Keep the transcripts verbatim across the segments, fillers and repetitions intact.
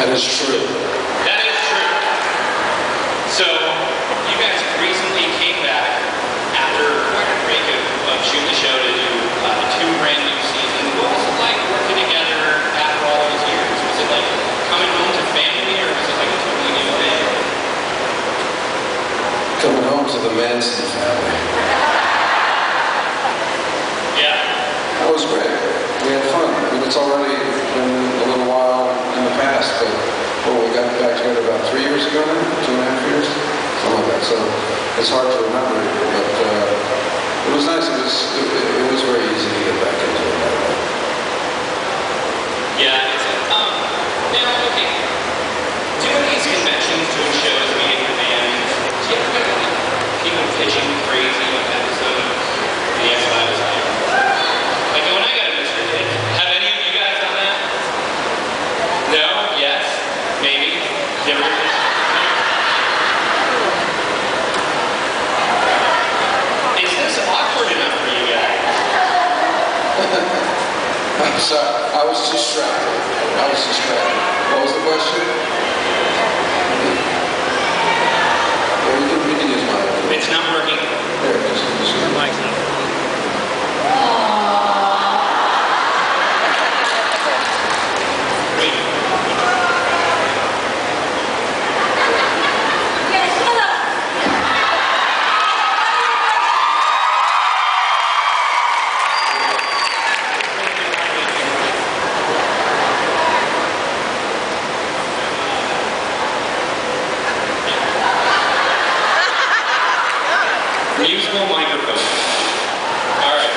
That is true. That is true. So, you guys recently came back after quite a break of, of shooting the show to do uh, two brand new seasons. What was it like working together after all those years? Was it like coming home to family, or was it like a totally new thing? Coming home to the Manson family. Yeah. That was great. We had fun. I mean, it's already been a little while in the past, but well, we got back together about three years ago now, two and a half years, something like that. So it's hard to remember, but uh, it was nice. It was it, it was very easy to get back into it that way. Yeah, it's um. Now, okay. Doing these conventions, doing shows, meeting with bands. Do you ever get like people pitching crazy like episodes? The X Files like. Like when I got a Mister Kid. Have any of you guys done that? No? Yes? Maybe? You ever get Is this awkward enough for you guys? I'm sorry. I was distracted. I was distracted. What was the question? Well, we can, we can use mine. It's not working. There, just, just your mic's not working. Musical microphone. All right.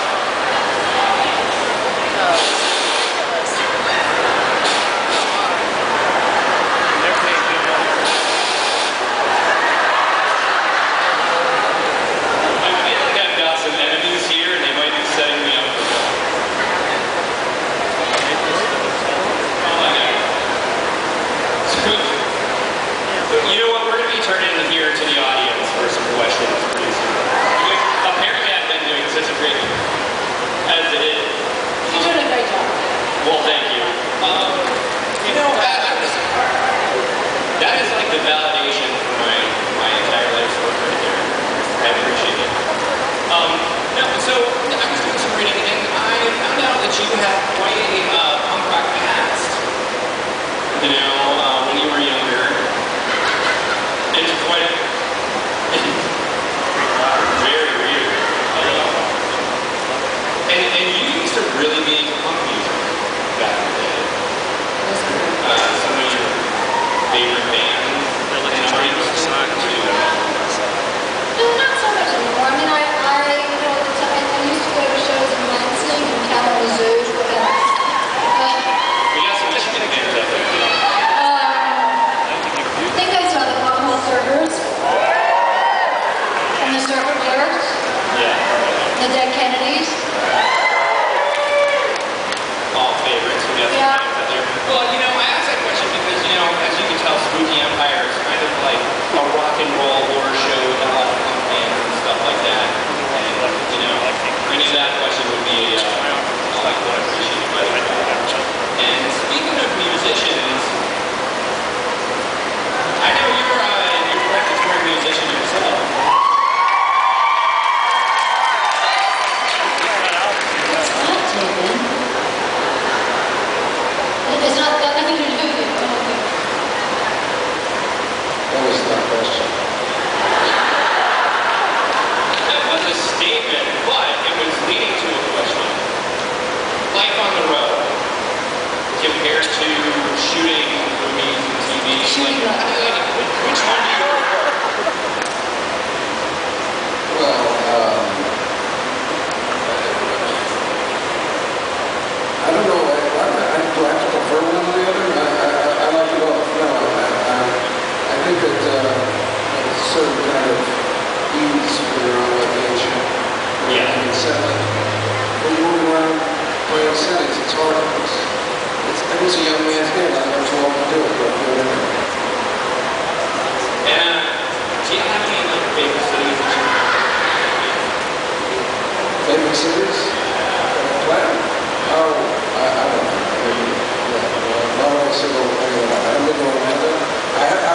I feel like I've got some enemies here, and they might be setting me up. Oh my God. So, you know what? We're going to be turning it here to the audience for some questions pretty soon. Which apparently I've been doing such a great as it is. You're doing a great job. Well, thank you. Um, you know, that, that, is, that is like the validation for my, my entire life's work right there. I appreciate it. Um, no, so I was doing some reading, and I found out that you have quite a uh, punk rock past. You know, uh, when you were younger. It's quite very weird. And, and you used to really be into punk music back in the day. Uh, some of your favorite bands and artists too. No, not so much anymore. I mean, I, I, you know, at the time, I used to go to shows in Lansing and Kalamazoo. Uh, We got some Michigan bands out there too. I think I saw the Butthole Surfers and the Surfer Blurs, Yeah. the Dead Kennedys. All favorites. We got some Yeah. bands out there. Well, you know, I asked that question because, you know, as you can tell, Spooky Empire is kind of like a rock and roll horror show with a lot of punk bands and stuff like that. And, you know, I knew that question would be uh, like what I appreciated by the crowd. And speaking of musicians, I know you're uh, you're a repertoire musician yourself. It's not, David. It's not got nothing to do with it. That was not a question. That was a statement, but it was leading to a question. Life on the road compared to shooting movies and T V. Shooting like, what? like, which one do you? Well, um, I don't know. I, I, I, do I have to prefer one or the other? I, I, I like it both. No, I, I, I think that uh, a certain kind of ease when you're on vacation. Yeah. You can set like, when you're moving around playing settings, it's hard. It's, it's, it was a young man's game. I don't know too often to do it, but I'm doing it. And uh, do you have any like favorite cities that you? Favorite cities? Plan? Oh, I, I don't know. I mean, yeah, well, not every single thing that I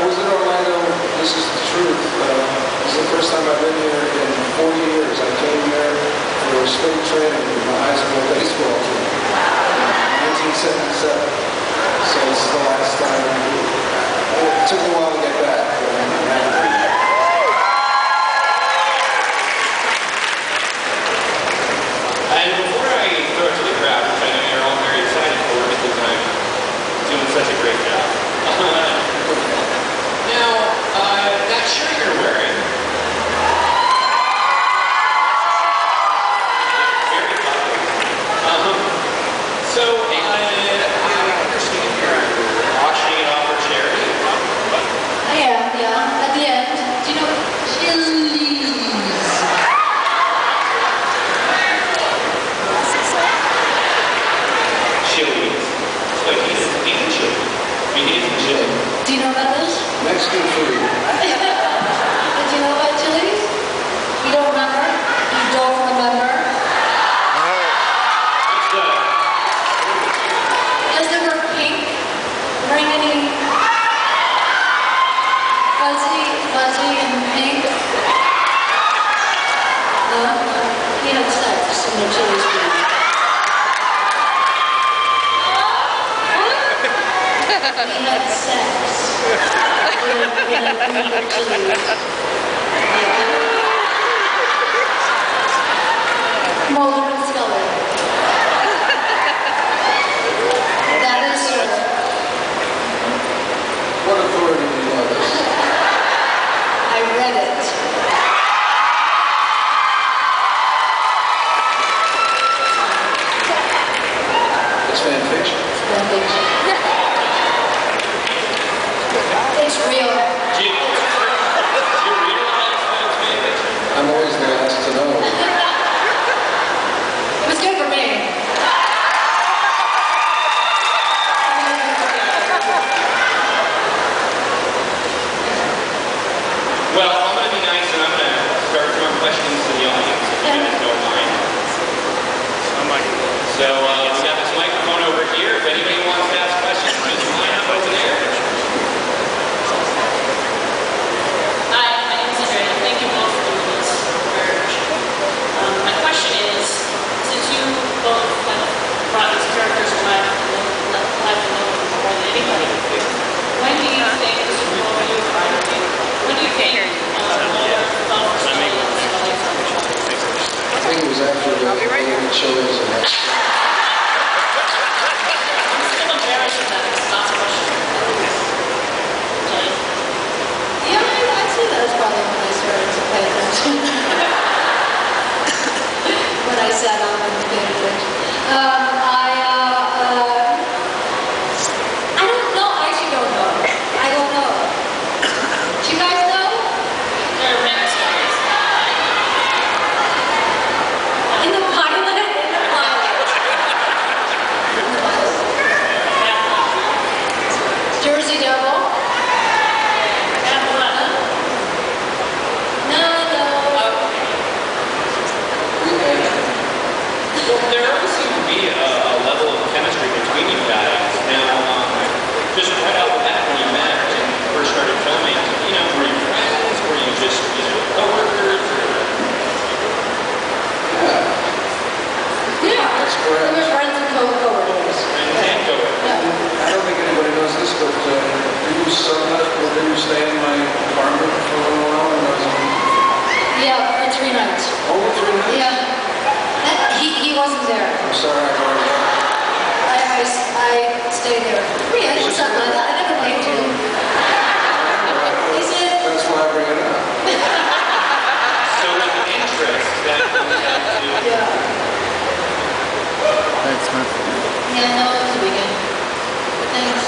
was in Orlando, this is the truth. Uh, this is the first time I've been here in forty years. I came here for spring training in my high school baseball team in nineteen seventy-seven. So this is the last time. It took me a while to get back, but I'm happy. And before I throw it to the crowd, which I know you're all very excited for because I'm doing such a great job. Now, uh, that shirt you're wearing, very popular. Um, so, uh, I understand you're auctioning it off for charity. I am, yeah, at the end. Do you know Chili's? Chili. So he doesn't eat chili. He eats chili. Do you know about this? Mexican food. Did you know about Chili's? You don't remember? You don't remember? What's the... Does the word pink bring any fuzzy, fuzzy and pink? No? He had sex in the Chili's food. He had sex. In a group of Chili's. Mulder and Scully. That is true. What authority do you know this? I read it. It's fan fiction. Fan fiction. It's real. Do you, do you realize that it's fan fiction? I'm always the last to know. It was good for me. Well, I'm going to be nice and I'm going to start throwing questions to the audience, if you guys don't mind. So, uh, we got this microphone over here. If anybody wants to ask questions, just line up over there. Hi, my name is Andrea. Thank you both for doing this. Um, my question is, since you both have brought these characters to life, life and know them more than anybody, when do you think, this is more when you were writing, when do you think uh, Mulder fell for Scully and Scully fell for Mulder? I think it was after the the Chili's and that. I'm still embarrassed with that. It's not a question. Okay. Yeah, I see that as probably when I started to pay attention. When I sat up and paid attention. Um, I, uh, uh, I don't know. I actually don't know. I don't know. Do you guys know? There are many stories. In the pilot? In the pilot. In the pilot. Jersey Devil? Atlanta? No, no. Well, there always seemed to be a, a level of chemistry between you guys. Now, um, just right out the bat when you met and first started filming, you know, were you friends? Were you just, you know, coworkers? Or... Yeah, Yeah. that's correct. We were friends and co-workers. Friends and coworkers. Yeah. I don't think anybody knows this, but uh, did you sublet or did you stay in my apartment for a little while? And I was on Yeah, for three nights. over three nights? Yeah. And he, he wasn't there. I'm sorry, I got it. I, I, I stayed there. Three nights or something like that. I never named you. He said, That's why I bring it up. So with interest, that comes down to... yeah. Thanks, man. Yeah, no, it was a weekend. Thanks.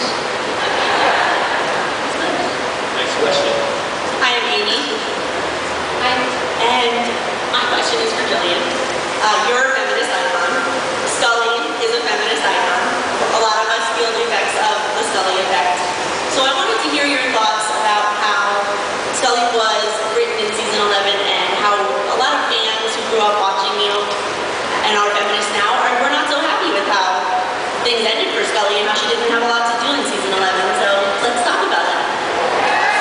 Next question. Hi, I'm Amy, I, and my question is for Jillian. Uh, you're a feminist icon. Scully is a feminist icon. A lot of us feel the effects of the Scully effect. So I wanted to hear your thoughts about how Scully was written in season eleven and how a lot of fans who grew up watching you and are feminists now are we're not so happy with how things ended for Scully and how she didn't have a lot to do in season eleven. So let's talk about that.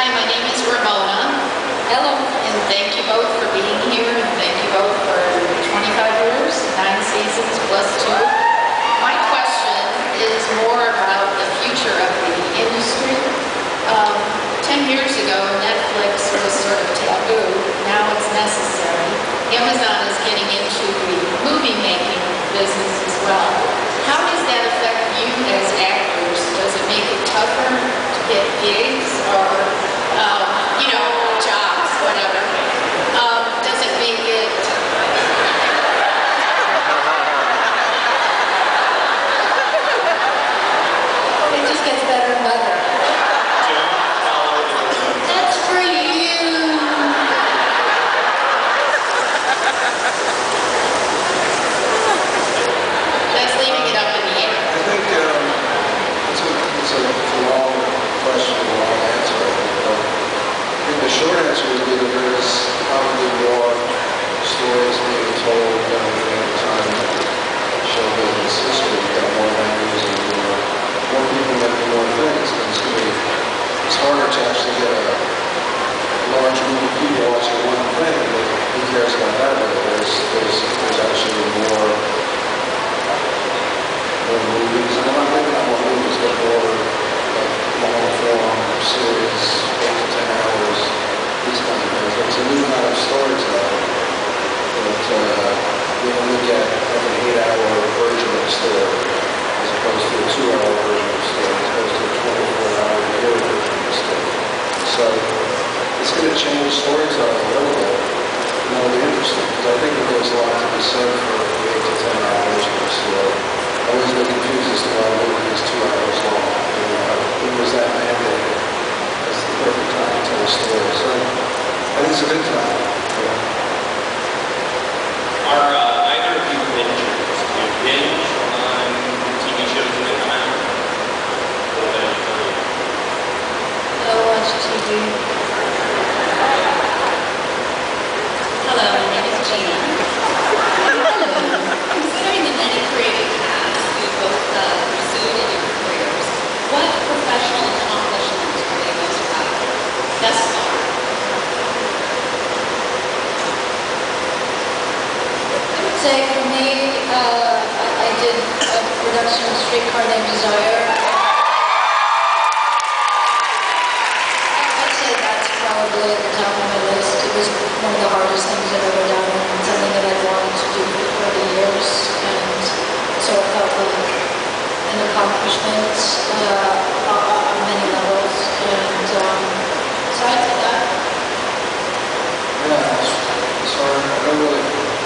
Hi, my name is Ramona. Hello. And thank you both for being here, and thank you both for twenty-five years, nine seasons plus two. My question is more about the future of the industry. Um, Ten years ago, Netflix was sort of taboo. Now it's necessary. Amazon is getting into the movie-making business as well. How does that affect you as actors? Does it make it tougher to get gigs or, um, you know, jobs, whatever? Um, does it make it... It just gets better and better. That's for you. That's leaving it up in the air. I think um, it's, a, it's, a, it's a long question, a long answer. But I think the short answer would be that there's probably more stories being told than any other time in show business history. We've got more venues and more, more people making more things. And it's, really, it's harder to actually get a large group of people watching one thing, but who cares about that? But there's, there's, there's actually more more movies, and not maybe not more movies, but more like long form series, eight to ten hours, these kind of things. It's a new kind of storytelling that uh, we only get like an eight-hour version of the story, as opposed to a two-hour version of the story, as opposed to a twenty-four hour year version of the story. So it's going to change storytelling a little bit, and that'll be interesting, because I think that there's a lot to be said for the eight to ten hour version of the story. I always get confused as to why a movie is two hours long. You know, when was that mandated? That's the perfect time to tell a story. So I think it's a good time. Yeah. Are uh, either of you bingers? Do you binge on T V shows when they come out? Or what else do you do? I watch T V. Hello, my name is Gina. Considering the many creative paths you've both uh, pursued in your careers, what professional accomplishments are you most proud of thus far? I would say for me, uh, I, I did a production of Streetcar Named Desire. I'd say that's probably at the top of my list. It was one of the hardest things I've ever done, and something that I've wanted to do for thirty years, and so it felt like an accomplishment uh, on, on many levels, and um, so I'd say that. Yeah, it's, it's hard. I don't really.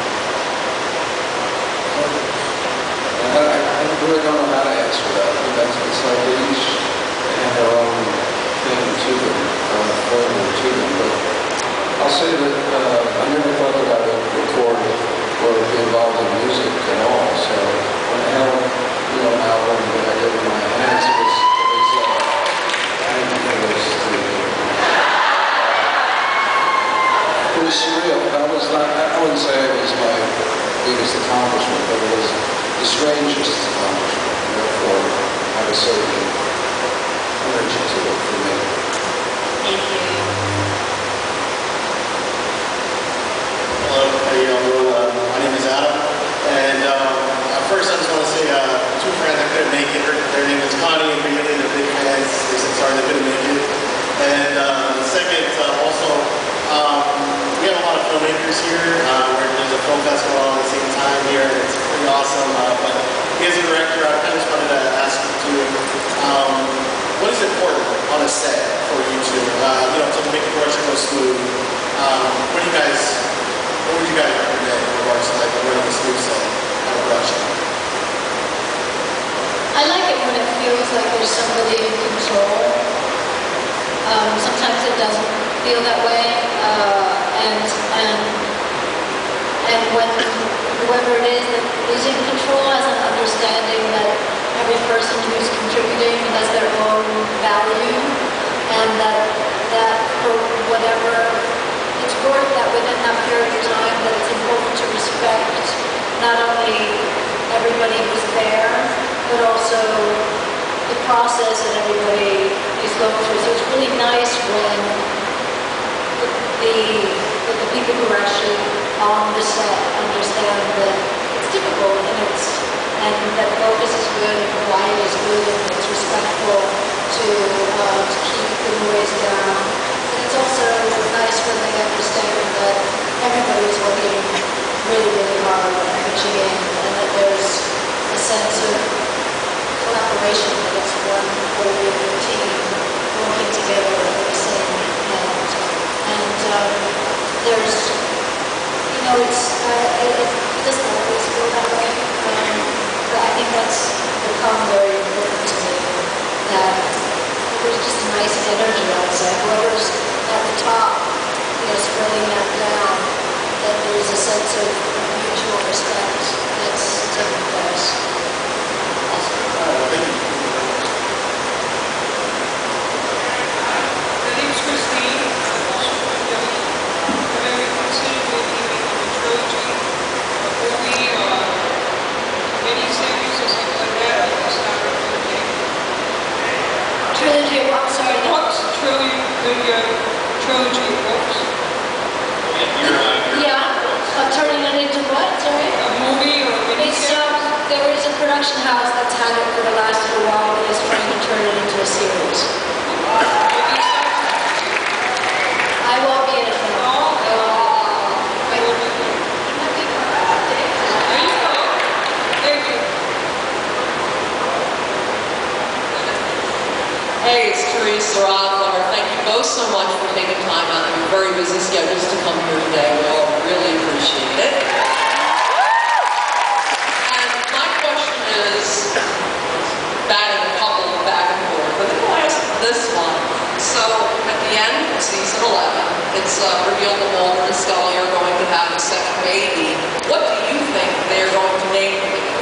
I, I, I really don't know how to answer that. I mean, that's, it's like they each have their own thing to them, their own flavor to them. But I'll say that uh, I never thought that I would record or be involved in music at all. So when I had you know, an album that I did in my hands, it was, it was uh, I didn't think it was the, it was surreal. That was not, I wouldn't say it was my biggest accomplishment, but it was the strangest accomplishment. Therefore, had a certain energy to it for me. Thank you. Hello, how you doing? Uh, my name is Adam, and uh, first I just want to say uh, two friends that couldn't make it. Their name is Connie and Bailey. They're big fans. They said sorry they couldn't make it. And uh, second, uh, also, um, we have a lot of filmmakers here. Uh, where there's a film festival on at the same time here, and it's pretty awesome. Uh, but as a director, I kind of just wanted to ask you to, um, what is important on a set for you to, uh, you know, to make the production go smooth? Um, what do you guys? What would you guys recommend in regards to like running a smooth set on a production? I like it when it feels like there's somebody in control. Um, sometimes it doesn't feel that way, uh, and and and when whoever it is that is in control has an understanding that every person who's contributing has their own value, and that that for whatever it's worth, that within that period of time, that it's important to respect not only everybody who's there, but also the process that everybody he's going through. So it's really nice when the, that the people who are actually on the set understand that it's difficult and it's and that focus is good and quiet is good and it's respectful to uh, to keep the noise down. And it's also nice when they understand that everybody is working really, really hard and pitching in, and that there's a sense of collaboration, that it's one coordinated team working together for the same end. And um, there's, you know, it's, uh, it, it doesn't always go that way, um, but I think that's become very important to me, that there's just a nice energy, I would say. Whoever's at the top, you know, spreading that down, that there's a sense of mutual respect that's taking place. Thank you. My name's Christine. I'm also from Philly. I'm very considered with doing a trilogy, a movie, or miniseries, or something like that. I can start with your name. Trilogy, I'm sorry, no. Books, trilogy, the uh, trilogy of books. You're, uh, you're- Yeah, uh, turning it into what, sorry? A movie or a It's, um, miniseries. there is a production house that's had it for the last little while, but is trying to turn it into a series. I won't be in it for long. I won't. There you go. Thank you. Hey, it's Teresa Rothler. Thank you both so much for taking time out of your very busy schedules to come here today. We all really appreciate it. And my question is, batting a couple back and forth, but then I'll ask this one. So at the end of season eleven, it's uh, revealed that Mulder and Scully are going to have a second baby. What do you think they're going to name the baby?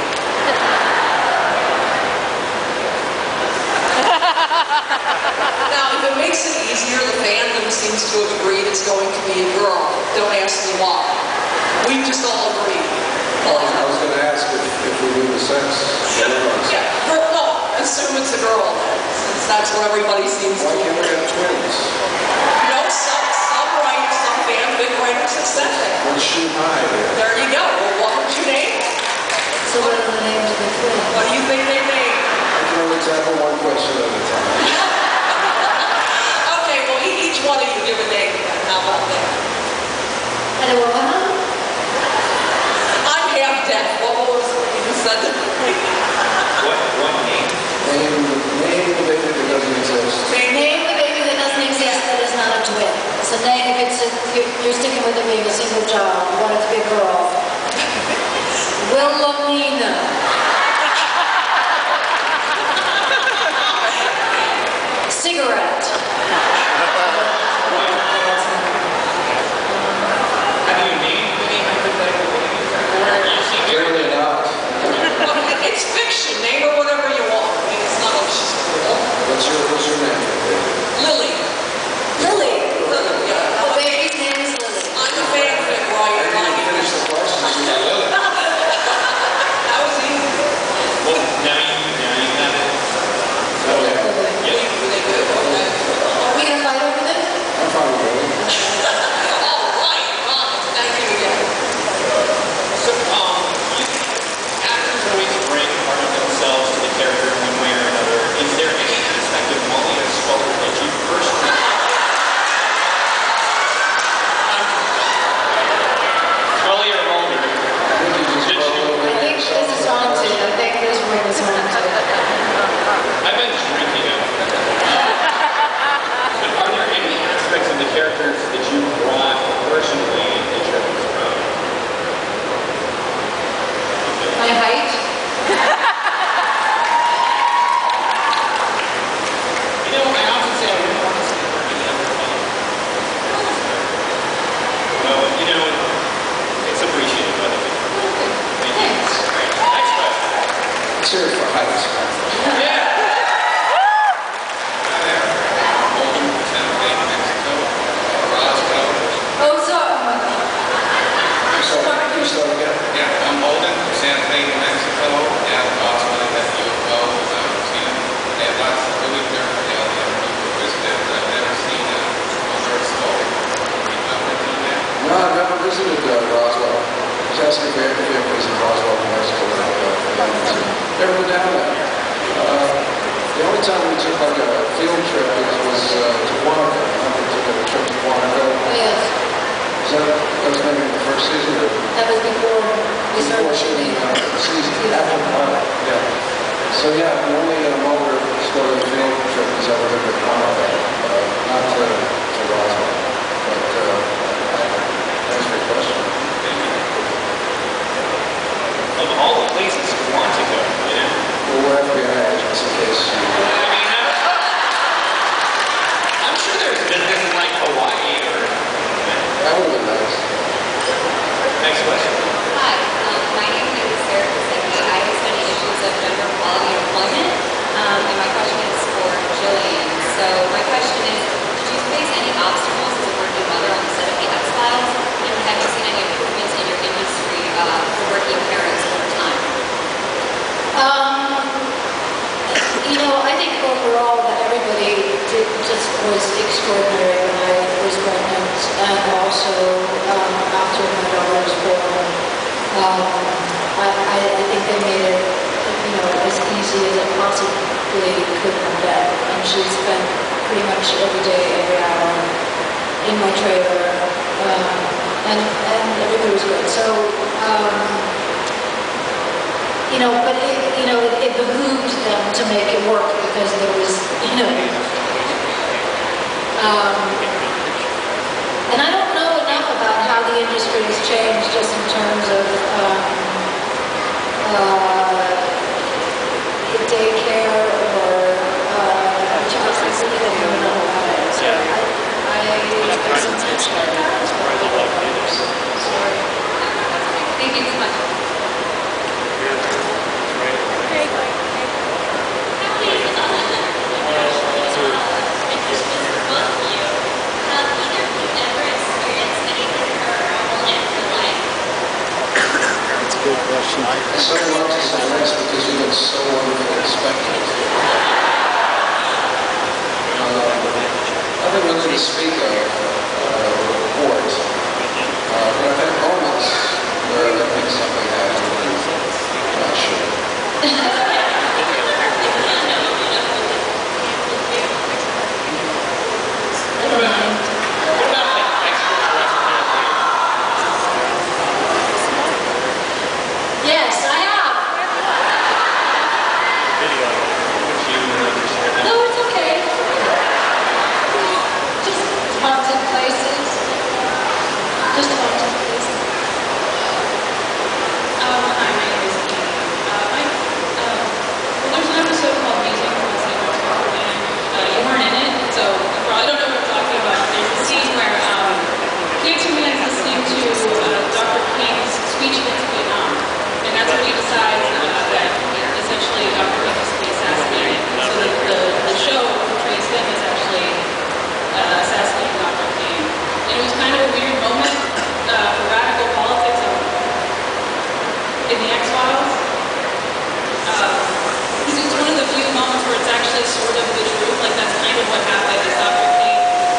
Now, if it makes it easier, the fandom seems to have agreed it's going to be a girl. Don't ask me why. We've just all agreed. Oh, I was going to ask if, if we knew the sex. Yeah, girl, no, assume it's a girl then, since that's what everybody seems to Why can't we agree. have twins? You know, some, some writers, some fanfic writers have said that. Let's shoot high there. There you go. Well, what would you name? So what are the names of the twins? What do you think they name? I can only tackle one question at a time. Okay, well, e- each one of you give a name. How about that? And a woman? I'm half deaf. What was it you just said? What, what name? Name, name the baby that doesn't exist. Name the baby that doesn't exist that is not a twin. So name, if it's a, you're, you're sticking with it being a single child, you want it to be a girl. Wilhelmina. Cigarette. Have you named any hypothetical babies? Or are you seeing Clearly not. Well, it's fiction. Name her whatever you want. I mean, it's not like she's cool. What's your, what's your name? Lily. Lily. Lily, yeah. The baby's name is Lily. I'm a fanfic writer. I didn't finish the question. You got Lily. That was easy. Well, now you, now you have it. Okay. Really? Really good. Okay. Are we gonna fight over this? I'm fine with Lily. All right. Well, thank you again. So, um, you, actors always bring part of themselves to the character in one way or another. Is there any aspect of Molly or Scully that you personally... Scully or Mulder? I think you just brought a little I bit think of this is yourself. haunted. I think this room is haunted. I've been drinking it. But are there any aspects of the characters that you brought personally that you're proud of? My height? You know, I often say I wouldn't want to see her any other way. Well, you know, it's appreciated by the people. Thank you. Next question. Let's hear it for height. Yeah. Golden, Santa Fe, New Mexico, Roswell. Oh, so, You start, you start again? Yeah, I'm Holden, Santa Fe, New Mexico, down in Boston, that's U F O, um, seen, they have lots of really clear, you know, the first season or? That was before we started Before shooting shooting. uh, the season, after the pilot, yeah. So yeah, the only uh, motor Stellium field trip has ever been to Canada, uh, not to, to Roswell. But uh, thanks for your question. Of all the places you want to go, you know? Well, we're F B I agents in case you... I mean, I'm, I'm sure there's business in like Hawaii or... That would have been nice. Next question. Hi, um, my name is Sarah Kosecki. I study issues of gender equality and employment, um, and my question is for Jillian. So my question is, did you face any obstacles as a working mother on the set of the X-Files, and have you seen any improvements in your industry uh, for working parents over time? Um, you know, I think overall that everybody did, just was extraordinary when I was pregnant, and also um, after my daughter was born. Um, I, I, I think they made it, you know, as easy as it possibly could have been. And she spent pretty much every day, every hour in my trailer, um, and and everybody was good. So. Um, You know, but it, you know, it, it behooved them to make it work because there was, you know, um, and I don't know enough about how the industry has changed just in terms of um, uh, daycare or uh, child services. I don't know about it. So I, I, sorry. Thank you so much. Good question. I so love to say this because you've been so wonderful inspectors. Um, nothing really to speak of uh, report. Uh, but I've had moments where I think something happened. I'm not sure. What about like extraterrestrial? Yes, I have. Video. Would you like to share that? No, it's okay. Just haunted places. Just haunted places. Um, hi, my name is Katie. Uh, I, um, well, there's an episode called Musing from the Same Land. Uh, you weren't in it, so you probably don't know what I'm talking about. There's a scene where um, Kate Superman's listening to uh, Doctor King's speech against Vietnam, and that's when he decides uh, that essentially Doctor King is to be assassinated. So the, the, the show portrays him as actually uh, assassinating Doctor King. And it was kind of a weird moment uh, for radical politics of in the X-Files. Uh, because it's one of the few moments where it's actually sort of the truth, like that's kind of what happened is Doctor King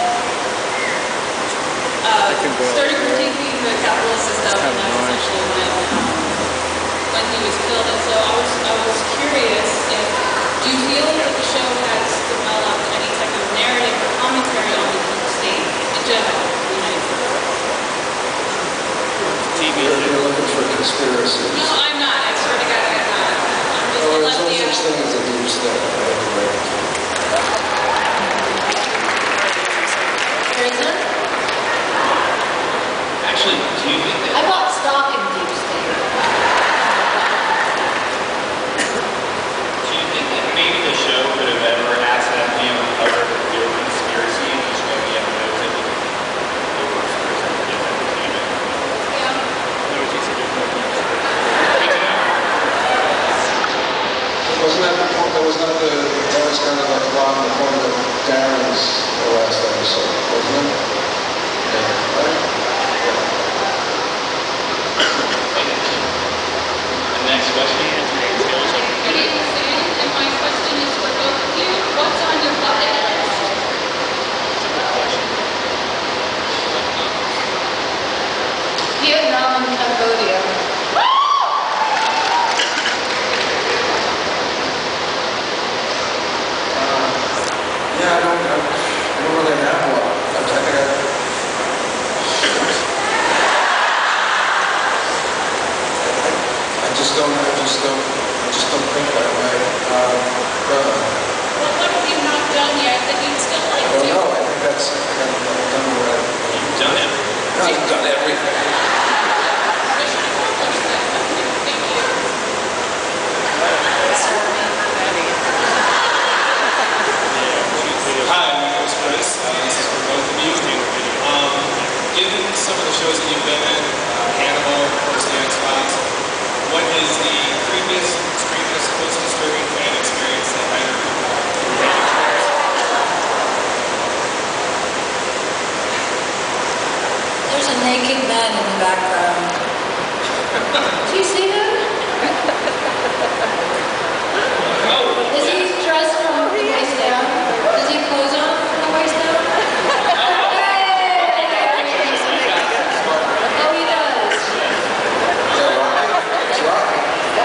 uh, started critiquing the capitalist system, and that's essentially when, um, when he was killed. And so I was, I was curious if, do you feel that the show has developed any type of narrative or commentary on the deep state in general in the United States? T V. You're, you're looking for conspiracies. No, I'm not. I swear to God, I'm not. I'm just Well, a there's no lefty. such thing as a deep state. There isn't? Actually, do you think I that? bought stock in Deep State. Do you think that maybe the show could have ever accidentally uncovered a real conspiracy and just maybe have knows it? It works for example, entertainment. Wasn't that the point, that was not the some of the shows that you've been in, uh, Hannibal, of course, the X-Files. What is the creepiest, strangest, most disturbing fan experience that either of you have? There's a naked man in the background. Do you see him? Is he dressed from the waist down? Does he have clothes on from the waist down? Oh, he does. It's Rocky.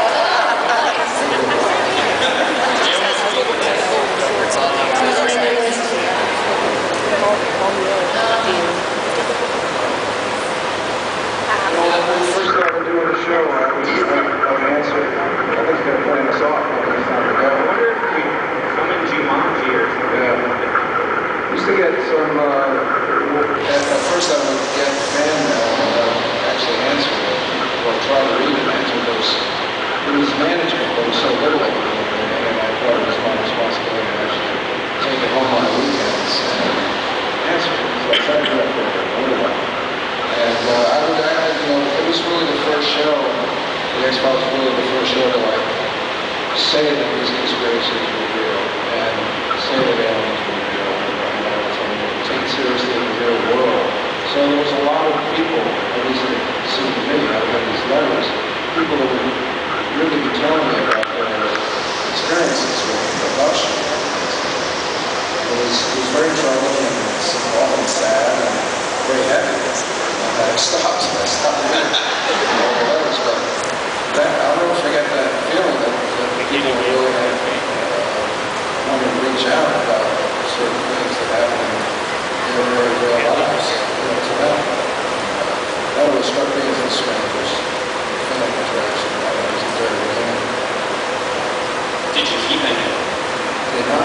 Well, when we first started doing the show, I was an answer. I think they're playing us off. I wonder if we come in Jumanji or something. Yeah. Used to get some, uh, at, at first I would get fan mail and I would actually answer it, or try to read it and answer those. It was management, but it was so little of it, and I thought it was my responsibility to actually take it home on the weekends and answer it. So I tried to do that for a little while. And uh, I would, I, you know, it was really the first show, the X-Files was really the first show to like say that these conspiracies were real and say that aliens were real and that was something to take seriously in the real world. So there was a lot of people, at least it seemed to me, out of these letters, people that would really be telling me about their experiences with abduction. It was, it was very troubling and it's often sad and very heavy. I stopped, I stopped reading all the letters, but that, I'll never forget that feeling that, that people really had uh, wanted to reach out about certain things that happen in their very real lives, you know, to them. That always struck me as the strangest fan interaction that was at the very beginning. Did you keep any? Did not.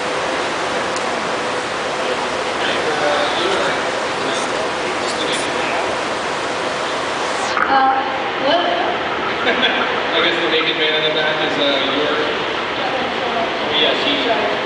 Uh, what? I guess the naked man in the back is uh, your... Yes, he...